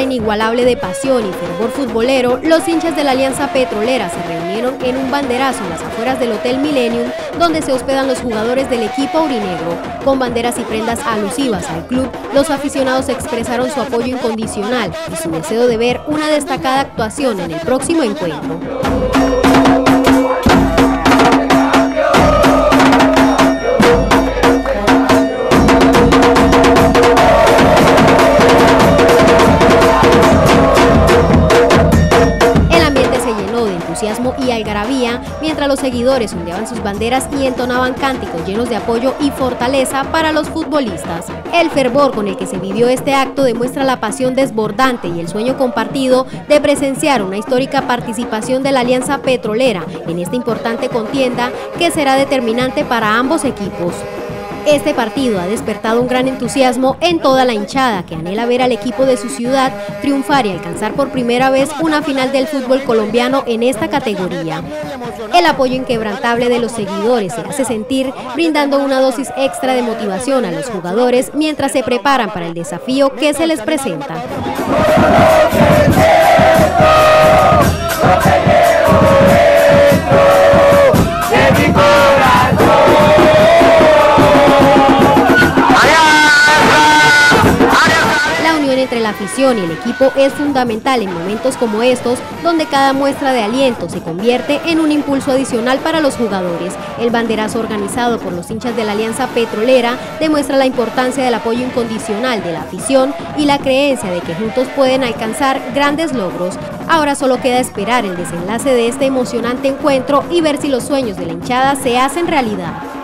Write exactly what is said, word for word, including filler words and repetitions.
inigualable de pasión y fervor futbolero, los hinchas de la Alianza Petrolera se reunieron en un banderazo en las afueras del Hotel Millennium, donde se hospedan los jugadores del equipo aurinegro. Con banderas y prendas alusivas al club, los aficionados expresaron su apoyo incondicional y su deseo de ver una destacada actuación en el próximo encuentro. Entusiasmo y algarabía, mientras los seguidores ondeaban sus banderas y entonaban cánticos llenos de apoyo y fortaleza para los futbolistas. El fervor con el que se vivió este acto demuestra la pasión desbordante y el sueño compartido de presenciar una histórica participación de la Alianza Petrolera en esta importante contienda que será determinante para ambos equipos. Este partido ha despertado un gran entusiasmo en toda la hinchada que anhela ver al equipo de su ciudad triunfar y alcanzar por primera vez una final del fútbol colombiano en esta categoría. El apoyo inquebrantable de los seguidores se hace sentir, brindando una dosis extra de motivación a los jugadores mientras se preparan para el desafío que se les presenta. Entre la afición y el equipo es fundamental en momentos como estos, donde cada muestra de aliento se convierte en un impulso adicional para los jugadores. El banderazo organizado por los hinchas de la Alianza Petrolera demuestra la importancia del apoyo incondicional de la afición y la creencia de que juntos pueden alcanzar grandes logros. Ahora solo queda esperar el desenlace de este emocionante encuentro y ver si los sueños de la hinchada se hacen realidad.